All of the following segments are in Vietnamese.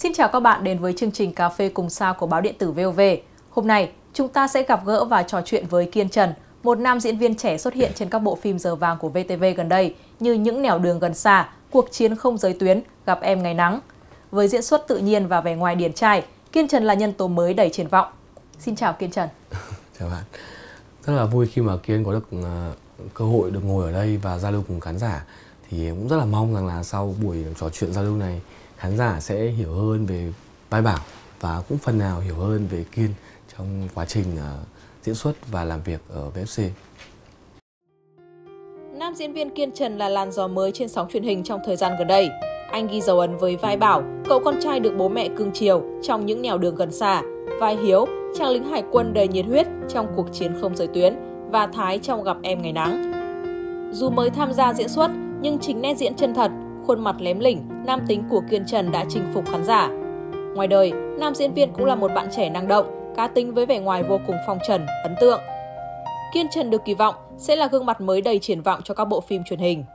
Xin chào các bạn đến với chương trình Cà phê cùng sao của báo điện tử VOV. Hôm nay, chúng ta sẽ gặp gỡ và trò chuyện với Kiên Trần, một nam diễn viên trẻ xuất hiện trên các bộ phim giờ vàng của VTV gần đây như Những nẻo đường gần xa, Cuộc chiến không giới tuyến, Gặp em ngày nắng. Với diễn xuất tự nhiên và vẻ ngoài điển trai, Kiên Trần là nhân tố mới đầy triển vọng. Xin chào Kiên Trần. Chào bạn. Rất là vui khi mà Kiên có được cơ hội được ngồi ở đây và giao lưu cùng khán giả. Thì cũng rất là mong rằng là sau buổi trò chuyện giao lưu này, khán giả sẽ hiểu hơn về vai Bảo và cũng phần nào hiểu hơn về Kiên trong quá trình diễn xuất và làm việc ở VFC. Nam diễn viên Kiên Trần là làn gió mới trên sóng truyền hình trong thời gian gần đây. Anh ghi dấu ấn với vai Bảo, cậu con trai được bố mẹ cưng chiều trong Những nẻo đường gần xa, vai Hiếu, chàng lính hải quân đầy nhiệt huyết trong Cuộc chiến không giới tuyến và Thái trong Gặp em ngày nắng. Dù mới tham gia diễn xuất, nhưng chính nét diễn chân thật, khuôn mặt lém lỉnh, nam tính của Kiên Trần đã chinh phục khán giả. Ngoài đời, nam diễn viên cũng là một bạn trẻ năng động, cá tính với vẻ ngoài vô cùng phong trần, ấn tượng. Kiên Trần được kỳ vọng sẽ là gương mặt mới đầy triển vọng cho các bộ phim truyền hình.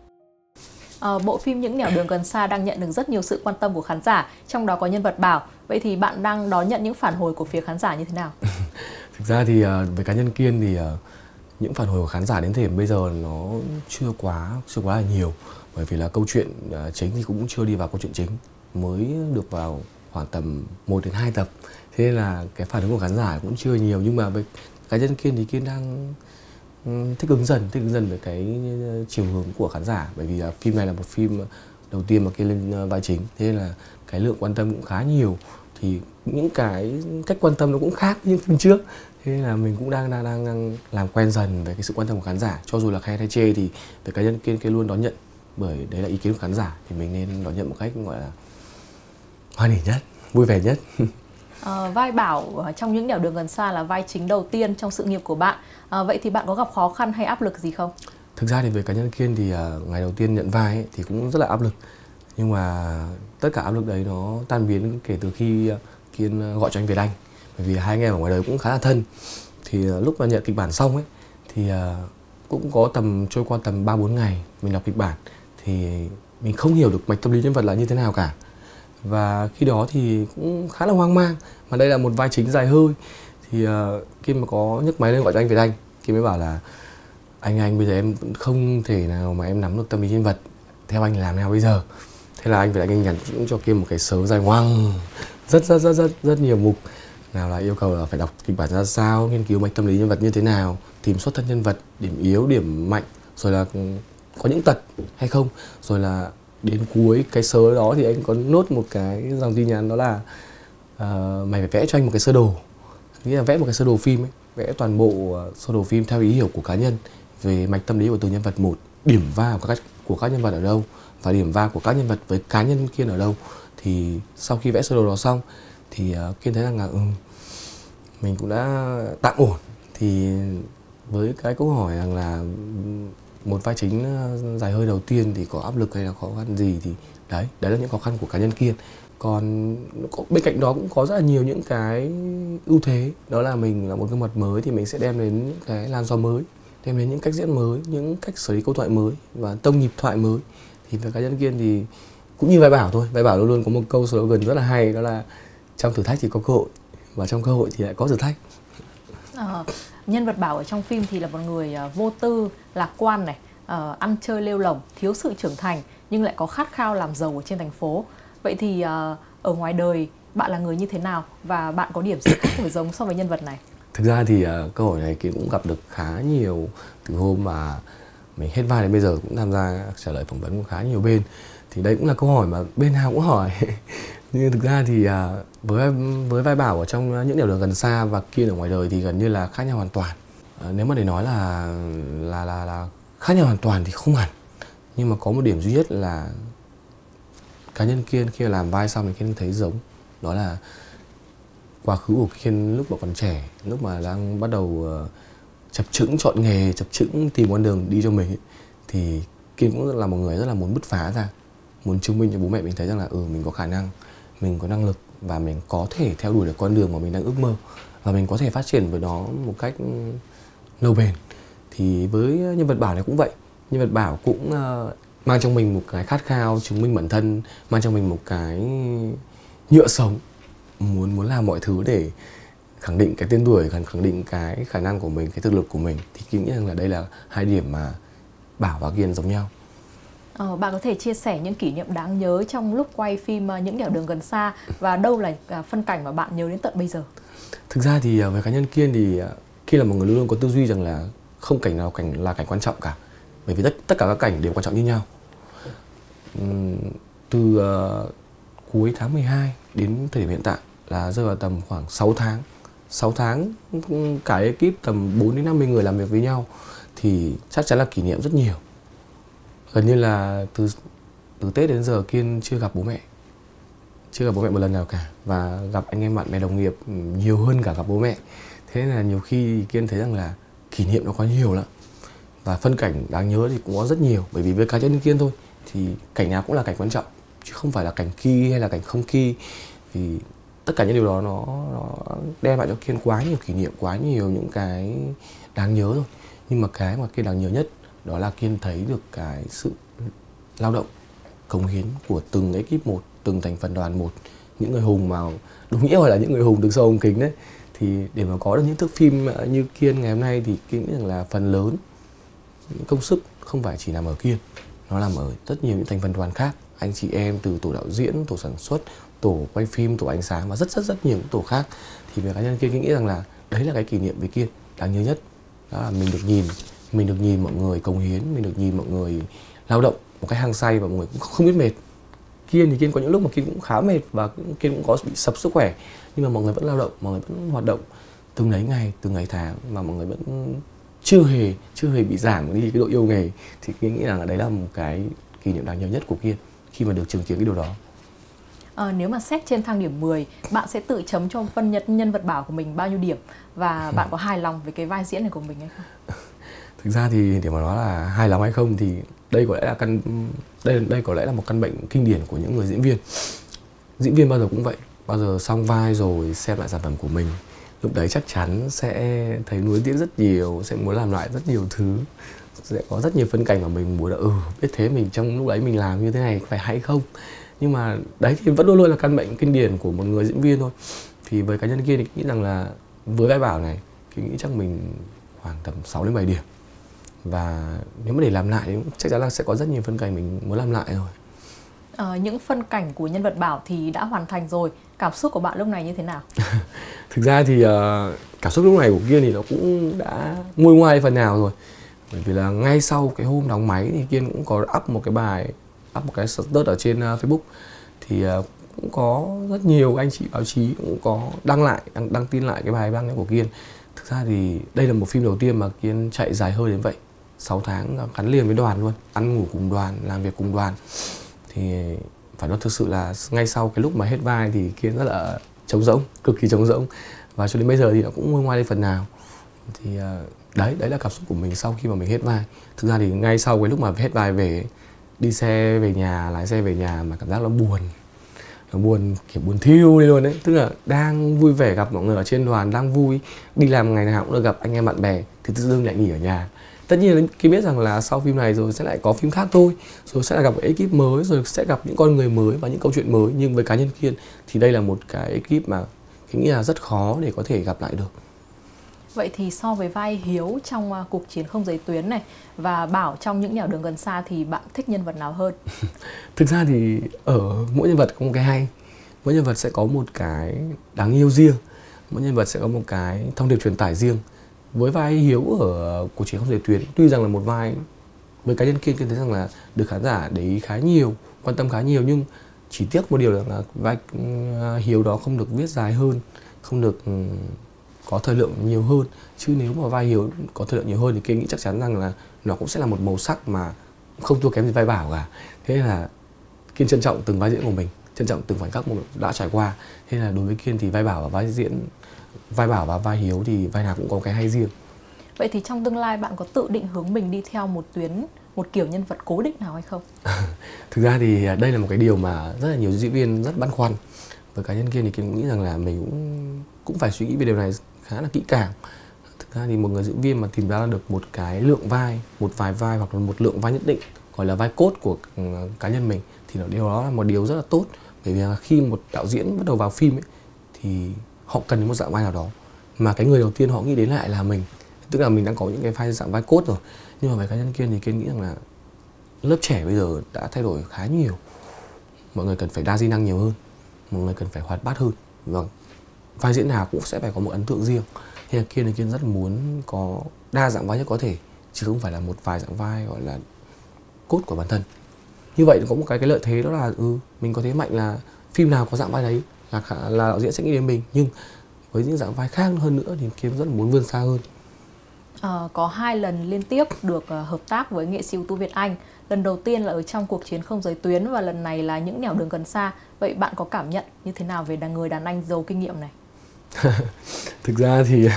Bộ phim Những nẻo đường gần xa đang nhận được rất nhiều sự quan tâm của khán giả, trong đó có nhân vật Bảo. Vậy thì bạn đang đón nhận những phản hồi của phía khán giả như thế nào? Thực ra thì với cá nhân Kiên thì những phản hồi của khán giả đến thời điểm bây giờ nó chưa quá là nhiều, bởi vì là câu chuyện chính thì cũng chưa đi vào câu chuyện chính, mới được vào khoảng tầm 1 đến 2 tập, thế nên là cái phản ứng của khán giả cũng chưa nhiều. Nhưng mà với cá nhân Kiên thì Kiên đang thích ứng dần với cái chiều hướng của khán giả, bởi vì phim này là một phim đầu tiên mà Kiên lên vai chính, thế nên là cái lượng quan tâm cũng khá nhiều, thì những cái cách quan tâm nó cũng khác với những phim trước. Thế nên là mình cũng đang làm quen dần với cái sự quan tâm của khán giả. Cho dù là khen hay chê thì về cá nhân Kiên luôn đón nhận, bởi đấy là ý kiến của khán giả thì mình nên đón nhận một cách gọi là hoan hỉ nhất, vui vẻ nhất. Vai Bảo trong Những nẻo đường gần xa là vai chính đầu tiên trong sự nghiệp của bạn. Vậy thì bạn có gặp khó khăn hay áp lực gì không? Thực ra thì về cá nhân Kiên thì ngày đầu tiên nhận vai ấy, thì cũng rất là áp lực. Nhưng mà tất cả áp lực đấy nó tan biến kể từ khi Kiên gọi cho anh Việt Anh. Bởi vì hai anh em ở ngoài đời cũng khá là thân. Thì lúc mà nhận kịch bản xong ấy thì cũng có trôi qua tầm 3-4 ngày mình đọc kịch bản thì mình không hiểu được mạch tâm lý nhân vật là như thế nào cả. Và khi đó thì cũng khá là hoang mang, mà đây là một vai chính dài hơi. Thì khi mà có nhấc máy lên gọi cho anh Việt Anh, Kiên mới bảo là anh bây giờ em vẫn không thể nào mà em nắm được tâm lý nhân vật, theo anh làm nào bây giờ. Thế là anh Việt Anh nhắn cho Kiên một cái sớ dài ngoằng, rất nhiều mục. Nào là yêu cầu là phải đọc kịch bản ra sao, nghiên cứu mạch tâm lý nhân vật như thế nào, tìm xuất thân nhân vật, điểm yếu, điểm mạnh, rồi là có những tật hay không. Rồi là đến cuối cái sớ đó thì anh có nốt một cái dòng tin nhắn, đó là mày phải vẽ cho anh một cái sơ đồ, nghĩa là vẽ một cái sơ đồ phim ấy, vẽ toàn bộ sơ đồ phim theo ý hiểu của cá nhân về mạch tâm lý của từng nhân vật một, điểm va của các nhân vật ở đâu và điểm va của các nhân vật với cá nhân Kiên ở đâu. Thì sau khi vẽ sơ đồ đó xong thì Kiên thấy rằng là mình cũng đã tạm ổn. Thì với cái câu hỏi rằng là một vai chính dài hơi đầu tiên thì có áp lực hay là khó khăn gì, thì đấy là những khó khăn của cá nhân Kiên. Còn bên cạnh đó cũng có rất là nhiều những cái ưu thế, đó là mình là một gương mặt mới thì mình sẽ đem đến những cái làn gió mới, đem đến những cách diễn mới, những cách xử lý câu thoại mới và tông nhịp thoại mới. Thì với cá nhân Kiên thì cũng như vai Bảo thôi, vai Bảo luôn luôn có một câu slogan rất là hay, đó là trong thử thách thì có cơ hội và trong cơ hội thì lại có thử thách. Nhân vật Bảo ở trong phim thì là một người vô tư, lạc quan này, ăn chơi lêu lổng, thiếu sự trưởng thành nhưng lại có khát khao làm giàu ở trên thành phố. Vậy thì ở ngoài đời bạn là người như thế nào và bạn có điểm gì khác nổi giống so với nhân vật này? Thực ra thì câu hỏi này Kiên cũng gặp được khá nhiều từ hôm mà mình hết vai đến bây giờ, cũng tham gia trả lời phỏng vấn của khá nhiều bên. Thì đây cũng là câu hỏi mà bên nào cũng hỏi. Nhưng thực ra thì với vai Bảo ở trong Những nẻo đường gần xa và Kiên ở ngoài đời thì gần như là khác nhau hoàn toàn. Nếu mà để nói là khác nhau hoàn toàn thì không hẳn. Nhưng mà có một điểm duy nhất là cá nhân Kiên khi làm vai xong thì Kiên thấy giống. Đó là quá khứ của Kiên lúc mà còn trẻ, lúc mà đang bắt đầu chập chững chọn nghề, chập chững tìm con đường đi cho mình ấy, thì Kiên cũng là một người rất là muốn bứt phá ra, muốn chứng minh cho bố mẹ mình thấy rằng là mình có khả năng, mình có năng lực và mình có thể theo đuổi được con đường mà mình đang ước mơ và mình có thể phát triển với nó một cách lâu bền. Thì với nhân vật Bảo này cũng vậy. Nhân vật Bảo cũng mang trong mình một cái khát khao chứng minh bản thân, mang trong mình một cái nhựa sống, muốn làm mọi thứ để khẳng định cái tên tuổi, khẳng định cái khả năng của mình, cái thực lực của mình, thì Kiên nghĩ rằng là đây là hai điểm mà Bảo và Kiên giống nhau. Bạn có thể chia sẻ những kỷ niệm đáng nhớ trong lúc quay phim Những nẻo đường gần xa, và đâu là phân cảnh mà bạn nhớ đến tận bây giờ? Thực ra thì với cá nhân Kiên thì Kiên là một người luôn luôn có tư duy rằng là không cảnh nào là cảnh quan trọng cả, bởi vì tất cả các cảnh đều quan trọng như nhau. Từ cuối tháng 12 đến thời điểm hiện tại là rơi vào tầm khoảng 6 tháng. 6 tháng cả ekip tầm 4 đến 50 người làm việc với nhau, thì chắc chắn là kỷ niệm rất nhiều. Gần như là từ Tết đến giờ Kiên chưa gặp bố mẹ một lần nào cả, và gặp anh em bạn bè đồng nghiệp nhiều hơn cả gặp bố mẹ. Thế nên là nhiều khi Kiên thấy rằng là kỷ niệm nó quá nhiều lắm, và phân cảnh đáng nhớ thì cũng có rất nhiều. Bởi vì với cá nhân Kiên thôi thì cảnh nào cũng là cảnh quan trọng, chứ không phải là cảnh key hay là cảnh không key. Vì tất cả những điều đó nó đem lại cho Kiên quá nhiều kỷ niệm, quá nhiều những cái đáng nhớ rồi. Nhưng mà cái mà Kiên đáng nhớ nhất đó là Kiên thấy được cái sự lao động, cống hiến của từng ekip một, từng thành phần đoàn một. Những người hùng mà đúng nghĩa gọi là những người hùng đứng sau ống kính đấy. Thì để mà có được những thước phim như Kiên ngày hôm nay thì Kiên nghĩ rằng là phần lớn công sức không phải chỉ nằm ở Kiên, nó nằm ở rất nhiều những thành phần đoàn khác, anh chị em từ tổ đạo diễn, tổ sản xuất, tổ quay phim, tổ ánh sáng và rất nhiều những tổ khác. Thì về cá nhân Kiên nghĩ rằng là đấy là cái kỷ niệm với Kiên đáng nhớ nhất. Đó là mình được nhìn mọi người cống hiến, mình được nhìn mọi người lao động một cách hăng say và mọi người cũng không biết mệt. Kiên thì Kiên có những lúc mà Kiên cũng khá mệt và Kiên cũng có bị sập sức khỏe, nhưng mà mọi người vẫn lao động, mọi người vẫn hoạt động từng đấy ngày, từng ngày tháng, mà mọi người vẫn chưa hề bị giảm đi cái độ yêu nghề. Thì Kiên nghĩ rằng là đấy là một cái kỷ niệm đáng nhớ nhất của Kiên khi mà được chứng kiến cái điều đó. Nếu mà xét trên thang điểm 10, bạn sẽ tự chấm cho phân nhân vật Bảo của mình bao nhiêu điểm, và bạn có hài lòng với cái vai diễn này của mình hay không? Thực ra thì để mà nói là hài lòng hay không thì đây có lẽ là một căn bệnh kinh điển của những người diễn viên. Diễn viên bao giờ cũng vậy, bao giờ xong vai rồi xem lại sản phẩm của mình, lúc đấy chắc chắn sẽ thấy nuối tiếc rất nhiều, sẽ muốn làm lại rất nhiều thứ, sẽ có rất nhiều phân cảnh mà mình muốn là biết thế mình trong lúc đấy mình làm như thế này phải hay không. Nhưng mà đấy thì vẫn luôn luôn là căn bệnh kinh điển của một người diễn viên thôi. Thì với cá nhân kia thì nghĩ rằng là với vai Bảo này thì nghĩ chắc mình khoảng tầm 6 đến 7 điểm. Và nếu mà để làm lại thì chắc chắn là sẽ có rất nhiều phân cảnh mình muốn làm lại rồi. Những phân cảnh của nhân vật Bảo thì đã hoàn thành rồi, cảm xúc của bạn lúc này như thế nào? Thực ra thì cảm xúc lúc này của Kiên thì nó cũng đã nguôi ngoai phần nào rồi. Bởi vì là ngay sau cái hôm đóng máy thì Kiên cũng có up một cái status ở trên Facebook. Thì cũng có rất nhiều anh chị báo chí cũng có đăng tin lại cái bài đăng của Kiên. Thực ra thì đây là một phim đầu tiên mà Kiên chạy dài hơi đến vậy, 6 tháng gắn liền với đoàn luôn, ăn ngủ cùng đoàn, làm việc cùng đoàn. Thì phải nói thực sự là ngay sau cái lúc mà hết vai thì Kiên rất là trống rỗng, cực kỳ trống rỗng. Và cho đến bây giờ thì nó cũng nguôi ngoai lên phần nào. Thì đấy là cảm xúc của mình sau khi mà mình hết vai. Thực ra thì ngay sau cái lúc mà hết vai về, đi xe về nhà, lái xe về nhà mà cảm giác nó buồn kiểu buồn thiêu đi luôn đấy. Tức là đang vui vẻ gặp mọi người ở trên đoàn, đang vui, đi làm ngày nào cũng được gặp anh em bạn bè, thì tự dưng lại nghỉ ở nhà. Tất nhiên là khi biết rằng là sau phim này rồi sẽ lại có phim khác thôi, rồi sẽ là gặp một ekip mới, rồi sẽ gặp những con người mới và những câu chuyện mới. Nhưng với cá nhân Kiên thì đây là một cái ekip mà Kiên nghĩ là rất khó để có thể gặp lại được. Vậy thì so với vai Hiếu trong Cuộc chiến không giới tuyến này và Bảo trong Những nẻo đường gần xa thì bạn thích nhân vật nào hơn? Thực ra thì ở mỗi nhân vật có một cái hay, mỗi nhân vật sẽ có một cái đáng yêu riêng, mỗi nhân vật sẽ có một cái thông điệp truyền tải riêng. Với vai Hiếu ở Cuộc chiến không giới tuyến, tuy rằng là một vai với cá nhân Kiên thấy rằng là được khán giả để ý khá nhiều, quan tâm khá nhiều, nhưng chỉ tiếc một điều là vai Hiếu đó không được viết dài hơn, không được có thời lượng nhiều hơn. Chứ nếu mà vai Hiếu có thời lượng nhiều hơn thì Kiên nghĩ chắc chắn rằng là nó cũng sẽ là một màu sắc mà không thua kém gì vai Bảo cả. Thế là Kiên trân trọng từng vai diễn của mình, trân trọng từng khoảnh khắc mà đã trải qua. Thế là đối với Kiên thì vai Bảo và vai Hiếu thì vai nào cũng có cái hay riêng. Vậy thì trong tương lai bạn có tự định hướng mình đi theo một kiểu nhân vật cố định nào hay không? Thực ra thì đây là một cái điều mà rất là nhiều diễn viên rất băn khoăn. Với cá nhân Kiên thì Kiên nghĩ rằng là mình cũng phải suy nghĩ về điều này khá là kỹ càng. Thực ra thì một người diễn viên mà tìm ra được một cái lượng vai, một vài vai hoặc là một lượng vai nhất định, gọi là vai cốt của cá nhân mình, thì điều đó là một điều rất là tốt. Bởi vì là khi một đạo diễn bắt đầu vào phim ấy, thì họ cần đến một dạng vai nào đó mà cái người đầu tiên họ nghĩ đến lại là mình. Tức là mình đang có những cái vai dạng vai cốt rồi. Nhưng mà về cá nhân Kiên thì Kiên nghĩ rằng là lớp trẻ bây giờ đã thay đổi khá nhiều. Mọi người cần phải đa di năng nhiều hơn, mọi người cần phải hoạt bát hơn. Và vai diễn nào cũng sẽ phải có một ấn tượng riêng. Thế là Kiên rất muốn có đa dạng vai nhất có thể, chứ không phải là một vài dạng vai gọi là cốt của bản thân. Như vậy có một cái lợi thế đó là mình có thế mạnh là phim nào có dạng vai đấy là đạo diễn sẽ nghĩ đến mình. Nhưng với những dạng vai khác hơn nữa thì Kiên rất là muốn vươn xa hơn. Có 2 lần liên tiếp được hợp tác với nghệ sĩ ưu tú Việt Anh. Lần đầu tiên là ở trong Cuộc chiến không giới tuyến và lần này là Những nẻo đường gần xa. Vậy bạn có cảm nhận như thế nào về người đàn anh giàu kinh nghiệm này? Thực ra thì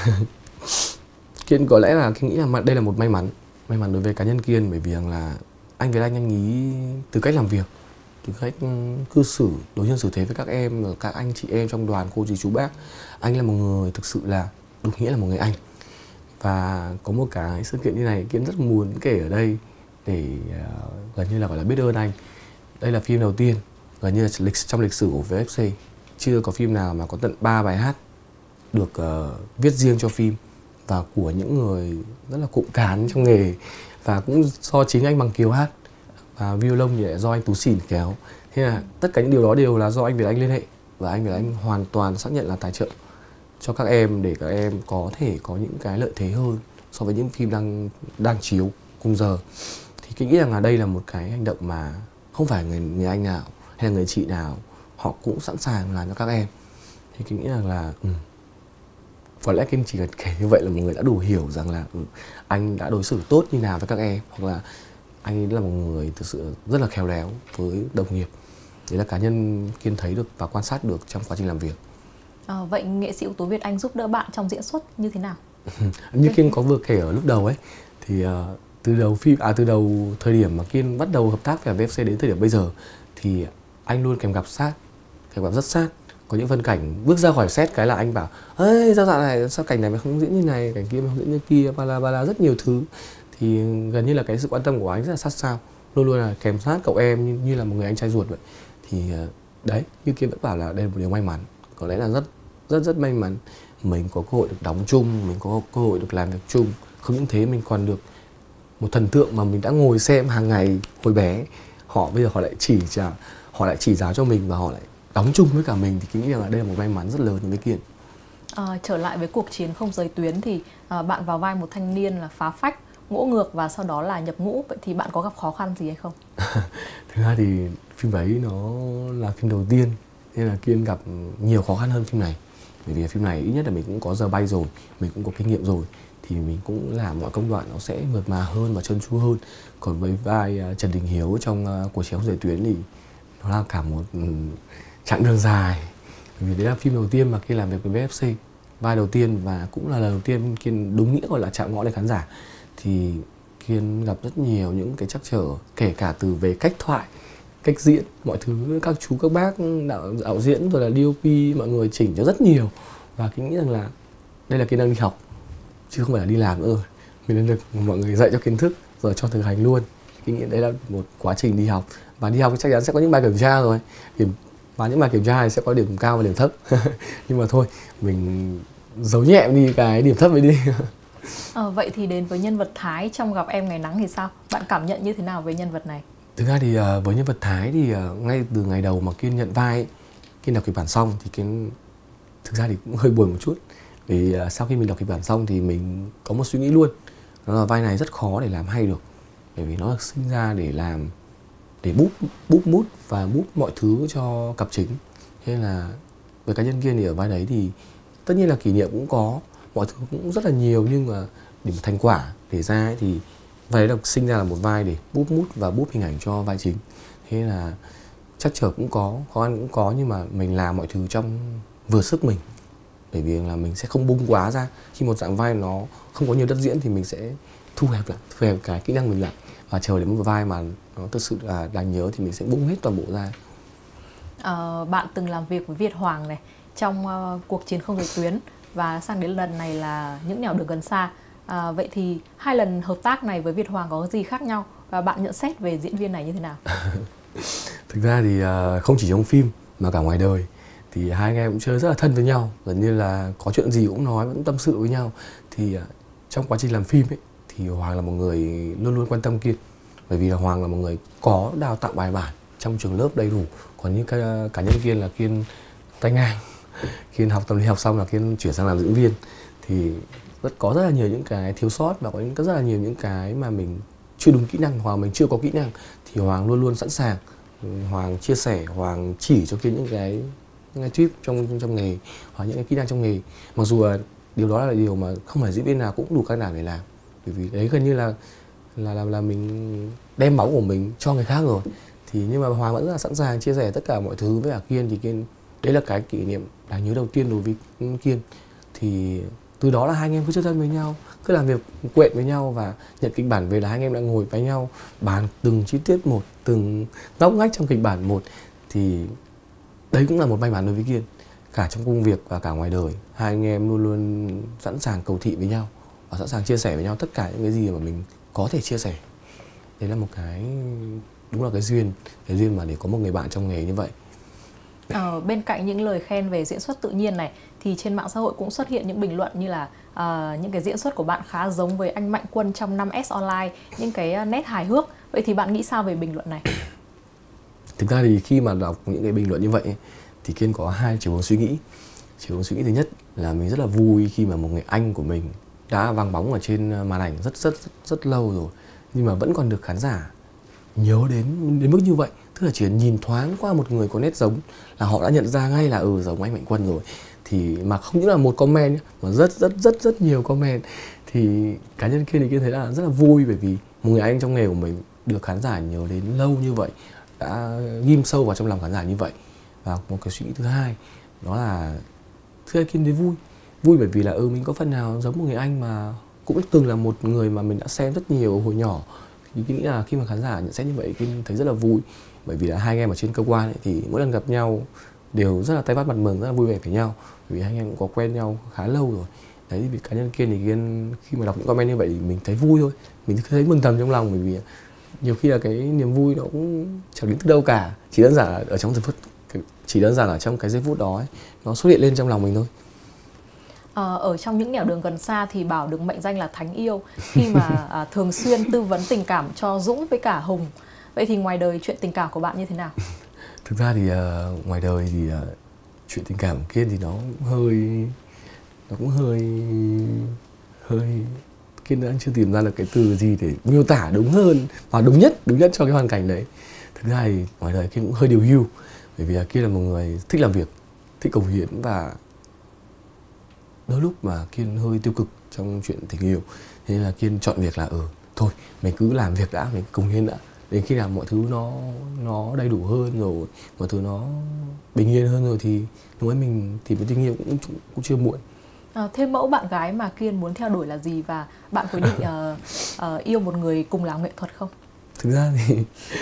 Kiên có lẽ là Kiên nghĩ là đây là một may mắn đối với cá nhân Kiên, bởi vì rằng là anh Việt Anh ý từ cách làm việc, từ cách cư xử, đối nhân xử thế với các em, các anh chị em trong đoàn, cô dì chú bác, anh là một người thực sự là đúng nghĩa là một người anh. Và có một cái sự kiện như này Kiên rất muốn kể ở đây để gần như là gọi là biết ơn anh. Đây là phim đầu tiên gần như là trong lịch sử của VFC chưa có phim nào mà có tận 3 bài hát được viết riêng cho phim và của những người rất là cụm cán trong nghề, và cũng do chính anh Bằng Kiều hát, và violon thì lại do anh Tú Xỉn kéo. Thế là tất cả những điều đó đều là do anh Việt Anh liên hệ, và anh Việt Anh hoàn toàn xác nhận là tài trợ cho các em để các em có thể có những cái lợi thế hơn so với những phim đang chiếu cùng giờ. Thì tôi nghĩ rằng là đây là một cái hành động mà không phải người anh nào hay là người chị nào họ cũng sẵn sàng làm cho các em. Thì tôi nghĩ rằng là có lẽ Kim chỉ cần kể như vậy là một người đã đủ hiểu rằng là anh đã đối xử tốt như nào với các em, hoặc là anh ấy là một người thực sự rất là khéo léo với đồng nghiệp. Đấy là cá nhân Kiên thấy được và quan sát được trong quá trình làm việc. Vậy nghệ sĩ ưu tú Việt Anh giúp đỡ bạn trong diễn xuất như thế nào? Như Kiên có vừa kể ở lúc đầu ấy, thì từ đầu thời điểm mà Kiên bắt đầu hợp tác với VFC đến thời điểm bây giờ thì anh luôn kèm gặp rất sát. Có những phân cảnh bước ra khỏi set cái là anh bảo: "Ê, sao dạo này, sao cảnh này mày không diễn như này, cảnh kia mày không diễn như kia", ba la rất nhiều thứ. Thì gần như là cái sự quan tâm của anh rất là sát sao, luôn luôn là kèm sát cậu em như là một người anh trai ruột vậy. Thì đấy, như Kiên vẫn bảo là đây là một điều may mắn, có lẽ là rất may mắn mình có cơ hội được đóng chung, mình có cơ hội được làm việc chung. Không những thế, mình còn được một thần tượng mà mình đã ngồi xem hàng ngày hồi bé, bây giờ họ lại chỉ giáo cho mình và họ lại đóng chung với cả mình, thì tôi nghĩ rằng là đây là một may mắn rất lớn với Kiên. Trở lại với Cuộc chiến không giới tuyến thì bạn vào vai một thanh niên là phá phách, ngỗ ngược và sau đó là nhập ngũ. Vậy thì bạn có gặp khó khăn gì hay không? Thực ra thì phim đấy nó là phim đầu tiên nên là Kiên gặp nhiều khó khăn hơn phim này. Bởi vì phim này ít nhất là mình cũng có giờ bay rồi, mình cũng có kinh nghiệm rồi, thì mình cũng làm mọi công đoạn nó sẽ mượt mà hơn và trơn tru hơn. Còn với vai Trần Đình Hiếu trong Cuộc chiến không giới tuyến thì nó là cả một chặng đường dài. Bởi vì đấy là phim đầu tiên mà Kiên làm việc với VFC, vai đầu tiên và cũng là lần đầu tiên Kiên đúng nghĩa gọi là chạm ngõ đến khán giả. Thì Kiên gặp rất nhiều những cái trắc trở, kể cả từ về cách thoại, cách diễn, mọi thứ các chú các bác đạo diễn rồi là DOP mọi người chỉnh cho rất nhiều. Và Kiên nghĩ rằng là đây là Kiên đang đi học chứ không phải là đi làm nữa. Mình đang được mọi người dạy cho kiến thức rồi cho thực hành luôn. Kiên nghĩ đây là một quá trình đi học, và đi học chắc chắn sẽ có những bài kiểm tra rồi, và những bài kiểm tra này sẽ có điểm cao và điểm thấp. Nhưng mà thôi, mình giấu nhẹm đi cái điểm thấp ấy đi. Vậy thì đến với nhân vật Thái trong Gặp Em Ngày Nắng thì sao? Bạn cảm nhận như thế nào về nhân vật này? Thực ra thì với nhân vật Thái thì ngay từ ngày đầu mà Kiên nhận vai, Kiên đọc kịch bản xong thì Kiên thực ra thì cũng hơi buồn một chút. Vì sau khi mình đọc kịch bản xong thì mình có một suy nghĩ luôn, đó là vai này rất khó để làm hay được. Bởi vì nó được sinh ra để búp mút và búp mọi thứ cho cặp chính. Thế nên là với cá nhân Kiên thì ở vai đấy thì tất nhiên là kỷ niệm cũng có, mọi thứ cũng rất là nhiều, nhưng mà để thành quả để ra ấy thì vai đấy được sinh ra là một vai để búp mút và búp hình ảnh cho vai chính. Thế là trắc trở cũng có, khó khăn cũng có, nhưng mà mình làm mọi thứ trong vừa sức mình. Bởi vì là mình sẽ không bung quá ra. Khi một dạng vai nó không có nhiều đất diễn thì mình sẽ thu hẹp cái kỹ năng mình lại, và chờ đến một vai mà nó thực sự là đáng nhớ thì mình sẽ bung hết toàn bộ ra. Bạn từng làm việc với Việt Hoàng này trong Cuộc chiến không giới tuyến, và sang đến lần này là Những nẻo đường gần xa. Vậy thì 2 lần hợp tác này với Việt Hoàng có gì khác nhau, và bạn nhận xét về diễn viên này như thế nào? Thực ra thì không chỉ trong phim mà cả ngoài đời. Thì hai anh em cũng chơi rất là thân với nhau, gần như là có chuyện gì cũng nói, vẫn tâm sự với nhau. Thì trong quá trình làm phim ấy, thì Hoàng là một người luôn luôn quan tâm Kiên. Bởi vì là Hoàng là một người có đào tạo bài bản trong trường lớp đầy đủ. Còn những cá nhân Kiên là Kiên tay ngang. Kiên học tâm lý học xong là Kiên chuyển sang làm diễn viên. Thì có rất là nhiều những cái thiếu sót và có rất là nhiều những cái mà mình chưa đúng kỹ năng hoặc mình chưa có kỹ năng. Thì Hoàng luôn luôn sẵn sàng. Hoàng chia sẻ, Hoàng chỉ cho Kiên những cái tip trong nghề hoặc những cái kỹ năng trong nghề. Mặc dù là điều đó là điều mà không phải diễn viên nào cũng đủ can đảm để làm. Bởi vì đấy gần như là mình đem máu của mình cho người khác rồi. Thì nhưng mà Hoàng vẫn rất là sẵn sàng chia sẻ tất cả mọi thứ với cả Kiên. Thì Kiên, đấy là cái kỷ niệm đáng nhớ đầu tiên đối với Kiên. Thì từ đó là hai anh em cứ chơi thân với nhau, cứ làm việc quện với nhau và nhận kịch bản về là hai anh em đã ngồi với nhau bàn từng chi tiết một, từng ngóc ngách trong kịch bản một. Thì đấy cũng là một may mắn đối với Kiên. Cả trong công việc và cả ngoài đời, hai anh em luôn luôn sẵn sàng cầu thị với nhau và sẵn sàng chia sẻ với nhau tất cả những cái gì mà mình có thể chia sẻ. Đấy là một cái, đúng là cái duyên mà để có một người bạn trong nghề như vậy. Bên cạnh những lời khen về diễn xuất tự nhiên này thì trên mạng xã hội cũng xuất hiện những bình luận như là những cái diễn xuất của bạn khá giống với anh Mạnh Quân trong 5S Online, những cái nét hài hước. Vậy thì bạn nghĩ sao về bình luận này? Thực ra thì khi mà đọc những cái bình luận như vậy thì Kiên có hai chiều hướng suy nghĩ. Chiều hướng suy nghĩ thứ nhất là mình rất là vui khi mà một người anh của mình đã vắng bóng ở trên màn ảnh rất lâu rồi, nhưng mà vẫn còn được khán giả nhớ đến mức như vậy. Tức là chỉ nhìn thoáng qua một người có nét giống là họ đã nhận ra ngay là giống anh Mạnh Quân rồi. Thì mà không những là một comment mà rất nhiều comment. Thì cá nhân Kiên thì Kiên thấy là rất là vui, bởi vì một người anh trong nghề của mình được khán giả nhớ đến lâu như vậy, đã ghim sâu vào trong lòng khán giả như vậy. Và một cái suy nghĩ thứ hai đó là thứ hai Kiên thấy vui bởi vì là mình có phần nào giống một người anh mà cũng từng là một người mà mình đã xem rất nhiều hồi nhỏ. Thì Kiên nghĩ là khi mà khán giả nhận xét như vậy Kiên thấy rất là vui, bởi vì là hai anh em ở trên cơ quan ấy, thì mỗi lần gặp nhau đều rất là tay bắt mặt mừng, rất là vui vẻ với nhau, bởi vì hai anh em cũng có quen nhau khá lâu rồi. Đấy, thì cá nhân Kiên thì Kiên khi mà đọc những comment như vậy thì mình thấy vui thôi, mình thấy mừng thầm trong lòng, bởi vì nhiều khi là cái niềm vui nó cũng chẳng đến từ đâu cả, chỉ đơn giản là ở trong cái giây phút đó ấy, nó xuất hiện lên trong lòng mình thôi. Ở trong những nẻo đường gần xa thì Bảo được mệnh danh là Thánh Yêu khi mà thường xuyên tư vấn tình cảm cho Dũng với cả Hùng. Vậy thì ngoài đời chuyện tình cảm của bạn như thế nào? Thực ra thì ngoài đời thì chuyện tình cảm của Kiên thì nó cũng hơi Kiên đang chưa tìm ra được cái từ gì để miêu tả đúng hơn và đúng nhất cho cái hoàn cảnh đấy. Thực ra thì ngoài đời Kiên cũng hơi điều hưu, bởi vì Kiên là một người thích làm việc, thích cống hiến, và đôi lúc mà Kiên hơi tiêu cực trong chuyện tình yêu. Thế nên là Kiên chọn việc là thôi mình cứ làm việc đã, mình cống hiến đã, đến khi nào mọi thứ nó đầy đủ hơn rồi, mọi thứ nó bình yên hơn rồi thì lúc ấy mình tìm cái tình yêu cũng chưa muộn. Thế mẫu bạn gái mà Kiên muốn theo đuổi là gì, và bạn có định yêu một người cùng làm nghệ thuật không? Thực ra thì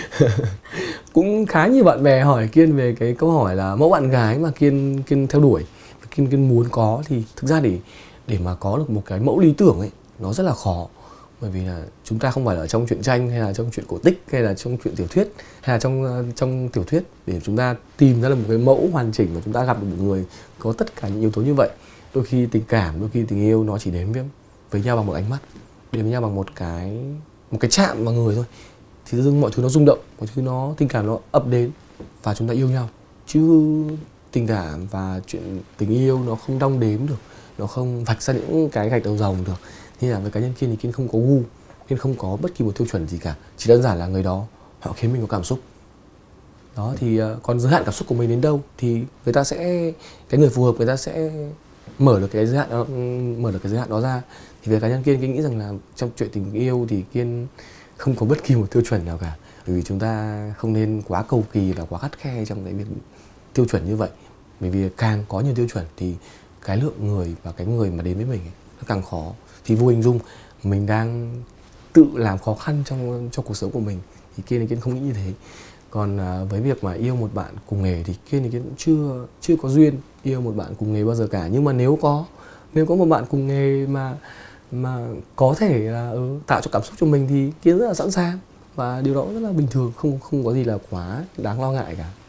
cũng khá nhiều bạn bè hỏi Kiên về cái câu hỏi là mẫu bạn gái mà Kiên theo đuổi, Kiên muốn có. Thì thực ra để mà có được một cái mẫu lý tưởng ấy nó rất là khó, bởi vì là chúng ta không phải là trong truyện tranh hay là trong truyện cổ tích hay là trong truyện tiểu thuyết hay là trong tiểu thuyết để chúng ta tìm ra được một cái mẫu hoàn chỉnh mà chúng ta gặp được một người có tất cả những yếu tố như vậy. Đôi khi tình cảm, đôi khi tình yêu nó chỉ đến với nhau bằng một ánh mắt, đến với nhau bằng một cái chạm vào người thôi, thì tự dưng mọi thứ nó rung động, mọi thứ tình cảm nó ập đến và chúng ta yêu nhau. Chứ tình cảm và chuyện tình yêu nó không đong đếm được, nó không vạch ra những cái gạch đầu dòng được. Nên là với cá nhân Kiên thì Kiên không có gu, Kiên không có bất kỳ một tiêu chuẩn gì cả, chỉ đơn giản là người đó họ khiến mình có cảm xúc đó. Thì còn giới hạn cảm xúc của mình đến đâu thì cái người phù hợp người ta sẽ mở được cái giới hạn đó ra. Thì về cá nhân Kiên nghĩ rằng là trong chuyện tình yêu thì Kiên không có bất kỳ một tiêu chuẩn nào cả, bởi vì chúng ta không nên quá cầu kỳ và quá khắt khe trong cái việc tiêu chuẩn như vậy. Bởi vì càng có nhiều tiêu chuẩn thì cái lượng người và cái người mà đến với mình nó càng khó. Thì vô hình dung mình đang tự làm khó khăn trong cuộc sống của mình. Thì Kiên không nghĩ như thế. Còn với việc mà yêu một bạn cùng nghề thì Kiên cũng chưa có duyên yêu một bạn cùng nghề bao giờ cả. Nhưng mà nếu có một bạn cùng nghề mà có thể là tạo cho cảm xúc cho mình thì Kiên rất là sẵn sàng, và điều đó rất là bình thường, không có gì là quá đáng lo ngại cả.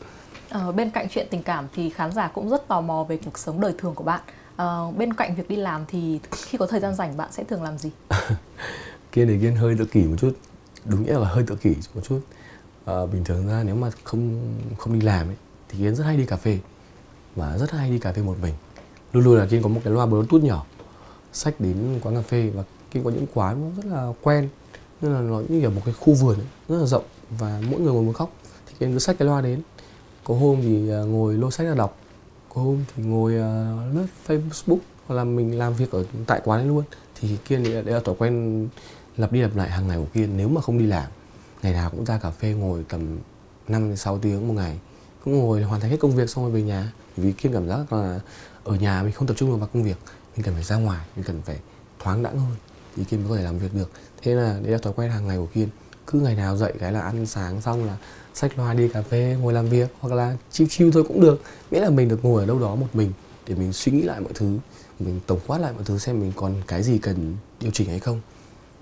Bên cạnh chuyện tình cảm thì khán giả cũng rất tò mò về cuộc sống đời thường của bạn. Bên cạnh việc đi làm thì khi có thời gian rảnh bạn sẽ thường làm gì? Kiên thì Kiên hơi tự kỷ một chút, đúng nghĩa là hơi tự kỷ một chút. Bình thường ra nếu mà không đi làm ấy, thì Kiên rất hay đi cà phê, và rất hay đi cà phê một mình. Luôn luôn là Kiên có một cái loa Bluetooth nhỏ, xách đến quán cà phê, và Kiên có những quán nó rất là quen, nên là nó như kiểu một cái khu vườn ấy, rất là rộng và mỗi người ngồi một góc, thì Kiên cứ xách cái loa đến. Có hôm thì ngồi lô sách ra đọc, có hôm thì ngồi lướt Facebook, hoặc là mình làm việc ở tại quán ấy luôn. Thì Kiên đấy là thói quen lặp đi lặp lại hàng ngày của Kiên. Nếu mà không đi làm, ngày nào cũng ra cà phê ngồi tầm 5-6 tiếng một ngày, cũng ngồi hoàn thành hết công việc xong rồi về nhà. Vì Kiên cảm giác là ở nhà mình không tập trung vào công việc, mình cần phải ra ngoài, mình cần phải thoáng đãng hơn thì Kiên mới có thể làm việc được. Thế là đấy là thói quen hàng ngày của Kiên. Cứ ngày nào dậy cái là ăn sáng xong là xách loa đi cà phê ngồi làm việc, hoặc là chill chill thôi cũng được, miễn là mình được ngồi ở đâu đó một mình để mình suy nghĩ lại mọi thứ, mình tổng quát lại mọi thứ xem mình còn cái gì cần điều chỉnh hay không.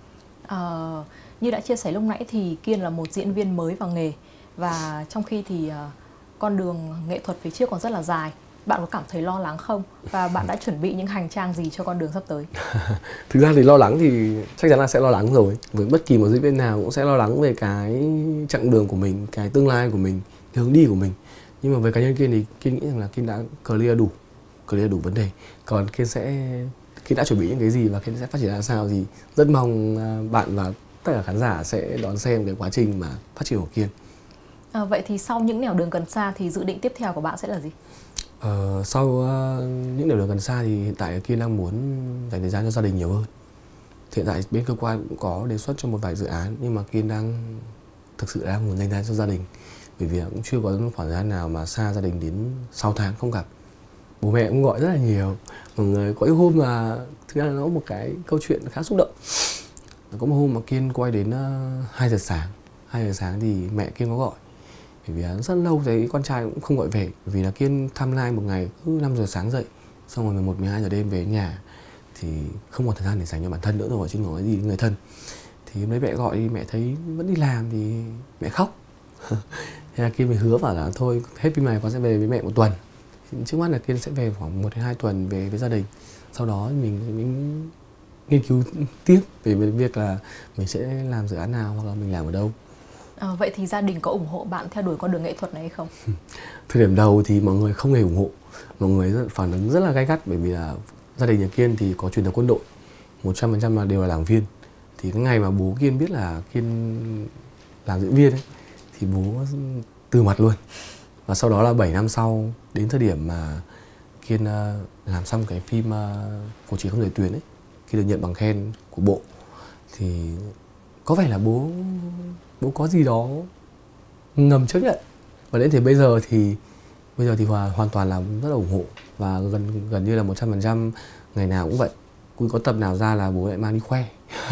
Như đã chia sẻ lúc nãy thì Kiên là một diễn viên mới vào nghề, và trong khi thì con đường nghệ thuật phía trước còn rất là dài. Bạn có cảm thấy lo lắng không? Và bạn đã chuẩn bị những hành trang gì cho con đường sắp tới? Thực ra thì lo lắng thì chắc chắn là sẽ lo lắng rồi. Với bất kỳ một diễn viên nào cũng sẽ lo lắng về cái chặng đường của mình, cái tương lai của mình, cái hướng đi của mình. Nhưng mà với cá nhân Kiên thì Kiên nghĩ rằng là Kiên đã clear đủ vấn đề. Còn Kiên đã chuẩn bị những cái gì và Kiên sẽ phát triển ra sao thì rất mong bạn và tất cả khán giả sẽ đón xem cái quá trình mà phát triển của Kiên. Vậy thì sau những nẻo đường gần xa thì dự định tiếp theo của bạn sẽ là gì? Sau những nẻo đường gần xa thì hiện tại Kiên đang muốn dành thời gian cho gia đình nhiều hơn. Hiện tại bên cơ quan cũng có đề xuất cho một vài dự án, nhưng mà Kiên thực sự đang muốn dành thời gian cho gia đình. Bởi vì cũng chưa có khoảng thời gian nào mà xa gia đình đến 6 tháng không gặp. Bố mẹ cũng gọi rất là nhiều. Mọi người có những hôm mà thực ra là nó có một cái câu chuyện khá xúc động. Có một hôm mà Kiên quay đến 2 giờ sáng. 2 giờ sáng thì mẹ Kiên có gọi. Bởi vì rất lâu thấy con trai cũng không gọi về. Bởi vì là Kiên timeline một ngày cứ 5 giờ sáng dậy, xong rồi 11-12 giờ đêm về nhà thì không còn thời gian để dành cho bản thân nữa rồi, chứ không nói gì người thân. Thì hôm đấy mẹ gọi đi, mẹ thấy vẫn đi làm thì mẹ khóc. Thế là Kiên mới hứa bảo là thôi hết phim này con sẽ về với mẹ một tuần. Trước mắt là Kiên sẽ về khoảng 1-2 tuần về với gia đình. Sau đó mình nghiên cứu tiếp về việc là mình sẽ làm dự án nào hoặc là mình làm ở đâu. Vậy thì gia đình có ủng hộ bạn theo đuổi con đường nghệ thuật này hay không? Thời điểm đầu thì mọi người không hề ủng hộ. Mọi người phản ứng rất là gay gắt, bởi vì là gia đình nhà Kiên thì có truyền thống quân đội, 100% là đều là đảng viên. Thì cái ngày mà bố Kiên biết là Kiên làm diễn viên ấy, thì bố từ mặt luôn. Và sau đó là 7 năm sau, đến thời điểm mà Kiên làm xong cái phim Của Chị Không Rời Tuyến ấy, khi được nhận bằng khen của bộ, thì có vẻ là bố có gì đó ngầm chấp nhận. Và đến thì bây giờ thì hoàn toàn là rất là ủng hộ, và gần như là 100% ngày nào cũng vậy. Cứ có tập nào ra là bố lại mang đi khoe.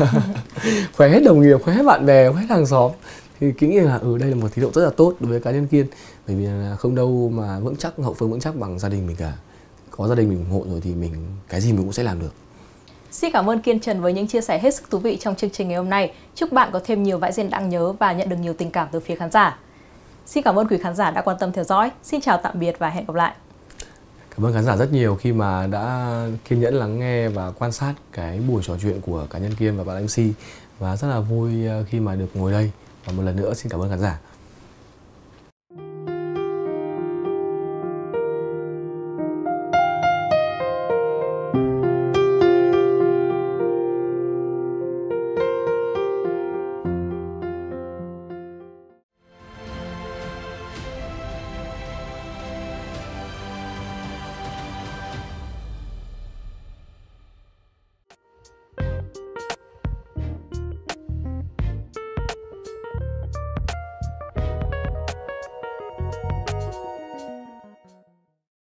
Khoe hết đồng nghiệp, khoe hết bạn bè, khoe hết hàng xóm. Thì Kiên nghĩ là đây là một tín hiệu rất là tốt đối với cá nhân Kiên. Bởi vì là không đâu mà vững chắc, hậu phương vững chắc bằng gia đình mình cả. Có gia đình mình ủng hộ rồi thì cái gì mình cũng sẽ làm được. Xin cảm ơn Kiên Trần với những chia sẻ hết sức thú vị trong chương trình ngày hôm nay. Chúc bạn có thêm nhiều vãi diễn đáng nhớ và nhận được nhiều tình cảm từ phía khán giả. Xin cảm ơn quý khán giả đã quan tâm theo dõi. Xin chào tạm biệt và hẹn gặp lại. Cảm ơn khán giả rất nhiều khi mà đã kiên nhẫn lắng nghe và quan sát cái buổi trò chuyện của cá nhân Kiên và bạn MC. Và rất là vui khi mà được ngồi đây. Và một lần nữa xin cảm ơn khán giả.